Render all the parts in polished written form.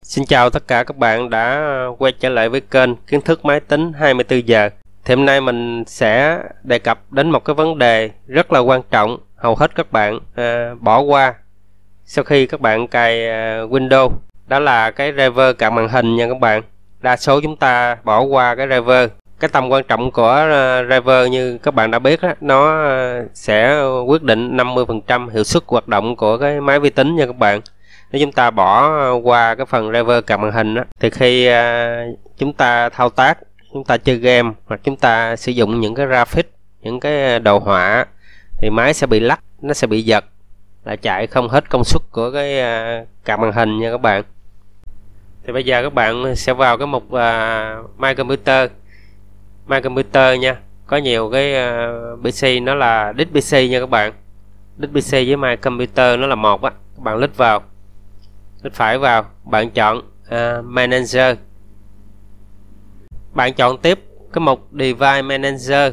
Xin chào tất cả các bạn đã quay trở lại với kênh Kiến thức Máy tính 24 giờ. Thì hôm nay mình sẽ đề cập đến một cái vấn đề rất là quan trọng, hầu hết các bạn bỏ qua sau khi các bạn cài Windows. Đó là cái driver card màn hình nha các bạn. Đa số chúng ta bỏ qua cái driver. Cái tầm quan trọng của driver như các bạn đã biết đó, nó sẽ quyết định 50% hiệu suất hoạt động của cái máy vi tính nha các bạn. Nếu chúng ta bỏ qua cái phần driver card màn hình đó, thì khi chúng ta thao tác, chúng ta chơi game hoặc chúng ta sử dụng những cái graphic, những cái đồ họa thì máy sẽ bị lắc, nó sẽ bị giật, là chạy không hết công suất của cái card màn hình nha các bạn. Thì bây giờ các bạn sẽ vào cái mục My Computer nha. Có nhiều cái PC nó là disk PC nha các bạn. Disk PC với My Computer nó là một á. Các bạn lít vào, lít phải vào, bạn chọn Manager. Bạn chọn tiếp cái mục Device Manager.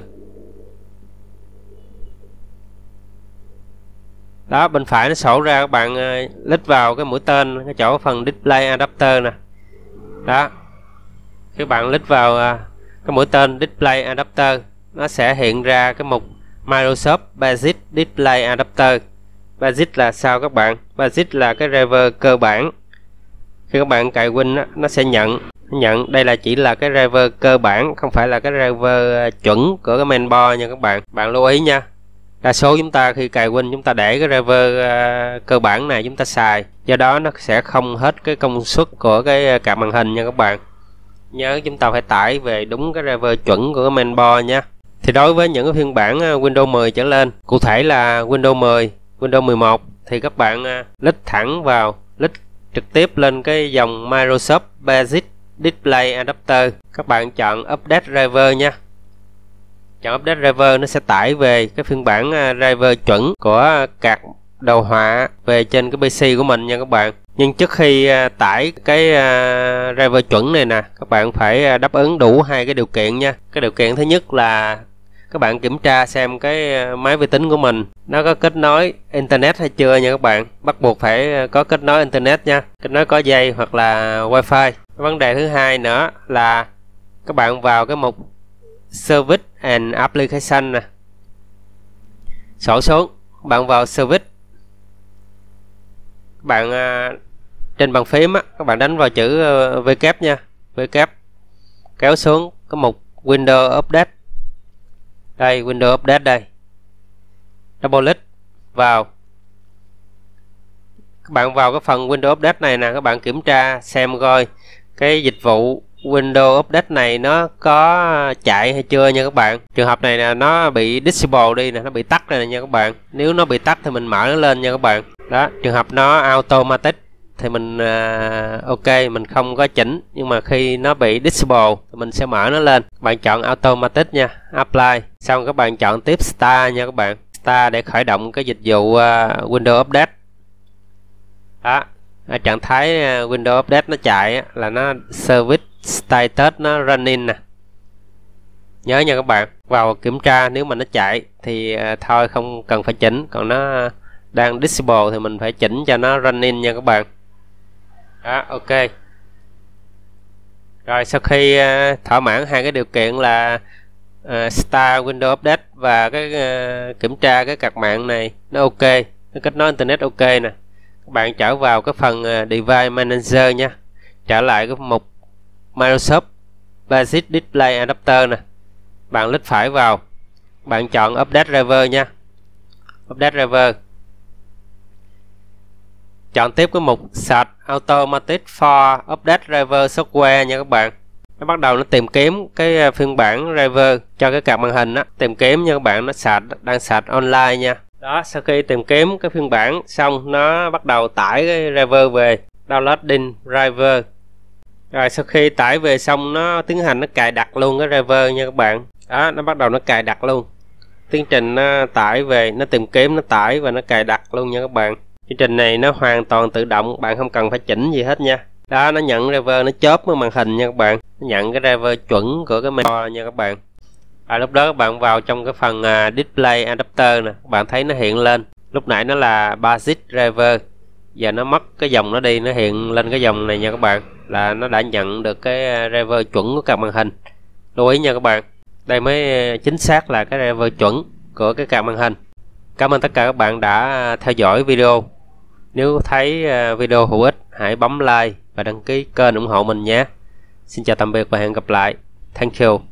Đó, bên phải nó sổ ra, các bạn lít vào cái mũi tên cái chỗ phần Display Adapter nè. Đó, các bạn lít vào cái mũi tên Display Adapter, nó sẽ hiện ra cái mục Microsoft Basic Display Adapter. Basic là sao các bạn? Basic là cái driver cơ bản. Khi các bạn cài Win á, nó sẽ nhận đây là chỉ là cái driver cơ bản, không phải là cái driver chuẩn của cái mainboard nha các bạn. Bạn lưu ý nha. Đa số chúng ta khi cài Win chúng ta để cái driver cơ bản này chúng ta xài, do đó nó sẽ không hết cái công suất của cái card màn hình nha các bạn. Nhớ chúng ta phải tải về đúng cái driver chuẩn của cái mainboard nha. Thì đối với những cái phiên bản Windows 10 trở lên, cụ thể là Windows 10, Windows 11 thì các bạn lít thẳng vào, lít trực tiếp lên cái dòng Microsoft Basic Display Adapter. Các bạn chọn Update Driver nha. Chọn Update Driver, nó sẽ tải về cái phiên bản driver chuẩn của card đồ họa về trên cái PC của mình nha các bạn. Nhưng trước khi tải cái driver chuẩn này nè, các bạn phải đáp ứng đủ hai cái điều kiện nha. Cái điều kiện thứ nhất là các bạn kiểm tra xem cái máy vi tính của mình nó có kết nối internet hay chưa nha các bạn. Bắt buộc phải có kết nối internet nha, kết nối có dây hoặc là wifi. Vấn đề thứ hai nữa là các bạn vào cái mục Service and Application nè, sổ xuống, bạn vào Service, các bạn trên bàn phím á, các bạn đánh vào chữ W nha, W, kéo xuống cái mục Windows Update. Đây, Windows Update đây. Double click vào. Các bạn vào cái phần Windows Update này nè, các bạn kiểm tra xem coi cái dịch vụ Windows Update này nó có chạy hay chưa nha các bạn. Trường hợp này là nó bị disable đi nè, nó bị tắt này nha các bạn. Nếu nó bị tắt thì mình mở nó lên nha các bạn. Đó, trường hợp nó automatic thì mình ok, mình không có chỉnh, nhưng mà khi nó bị disable thì mình sẽ mở nó lên. Bạn chọn automatic nha, apply, xong các bạn chọn tiếp start nha các bạn. Start để khởi động cái dịch vụ Windows Update. Đó, ở trạng thái Windows Update nó chạy là nó service status nó running nè. Nhớ nha các bạn, vào kiểm tra, nếu mà nó chạy thì thôi không cần phải chỉnh, còn nó đang disable thì mình phải chỉnh cho nó running nha các bạn. Đó, ok. Rồi sau khi thỏa mãn hai cái điều kiện là start Windows Update và cái kiểm tra cái card mạng này nó ok, nó kết nối internet ok nè, các bạn trở vào cái phần Device Manager nha, trở lại cái mục Microsoft Basic Display Adapter nè, bạn lít phải vào, bạn chọn Update Driver nha, Update Driver, chọn tiếp cái mục Search Automatic for Update Driver Software nha các bạn. Nó bắt đầu nó tìm kiếm cái phiên bản driver cho cái card màn hình á, tìm kiếm nha các bạn, nó đang search online nha. Đó, sau khi tìm kiếm cái phiên bản xong, nó bắt đầu tải cái driver về, downloading driver. Rồi sau khi tải về xong, nó tiến hành nó cài đặt luôn cái driver nha các bạn. Đó, nó bắt đầu nó cài đặt luôn. Tiến trình nó tải về, nó tìm kiếm, nó tải và nó cài đặt luôn nha các bạn. Chương trình này nó hoàn toàn tự động, bạn không cần phải chỉnh gì hết nha. Đó, nó nhận driver, nó chớp với màn hình nha các bạn. Nó nhận cái driver chuẩn của cái mainboard nha các bạn. Lúc đó các bạn vào trong cái phần Display Adapter nè, các bạn thấy nó hiện lên. Lúc nãy nó là Basic Driver, Giờ nó mất cái dòng nó đi, nó hiện lên cái dòng này nha các bạn, là nó đã nhận được cái driver chuẩn của card màn hình. Lưu ý nha các bạn, đây mới chính xác là cái driver chuẩn của cái card màn hình. Cảm ơn tất cả các bạn đã theo dõi video. Nếu thấy video hữu ích, hãy bấm like và đăng ký kênh ủng hộ mình nhé. Xin chào tạm biệt và hẹn gặp lại. Thank you.